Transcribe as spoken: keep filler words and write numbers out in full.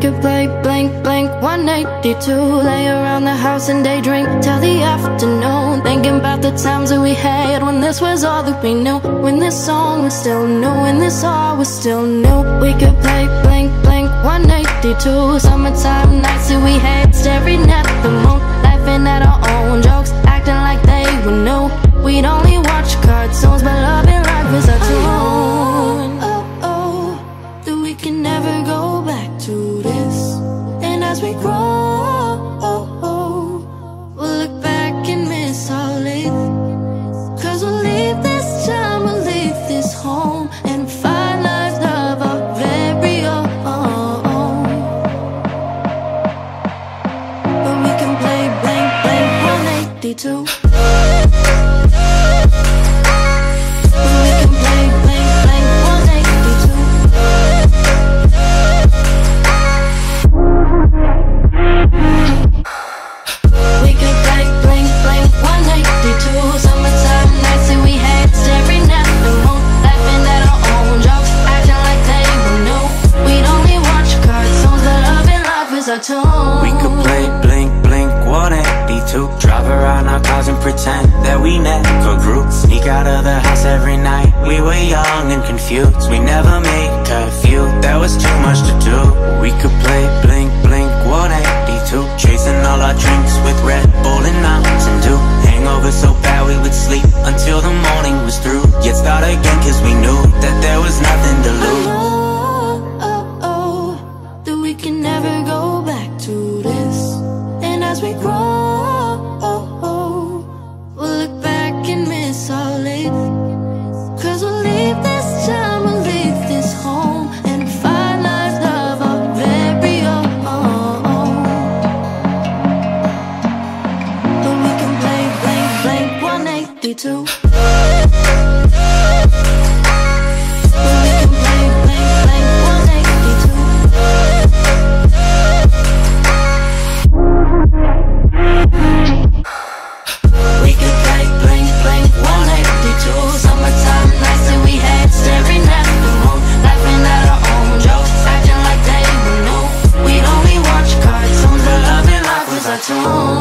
could play blank, blank, one eighty-two. Lay around the house and daydream till the afternoon, thinking about the times that we had when this was all that we knew, when this song was still new, when this all was still new. We could play blank, blank, one eighty-two. Summertime nights that we had, staring at the moon, laughing at our own jokes, acting like they were new. We'd only watch cartoons, but love and life was our tune. Oh, oh, that we can never go back to this. And as we grow, oh, oh, we'll look back and miss our life. Cause we'll leave this time, we'll leave this home, and find lives of our very own. But we can play blank, blank, one eighty-two. We could play blink, blink, one eighty-two. Drive around our cars and pretend that we never grew. Sneak out of the house every night, we were young and confused. We never made curfew, there was too much to do. We could play blink, blink, one eighty-two. Chasing all our drinks with Red Bull and Mountain Dew. Hangover so bad we would sleep until the morning was through. Yet start again cause we knew that there was nothing to lose. Oh, oh, oh, that we can never go back to this. And as we grow, oh, oh, we'll look back and miss our life. Cause we'll leave this time, we'll leave this home, and find lives of our very own. But we can play blank, blank, one eighty-two. Tune.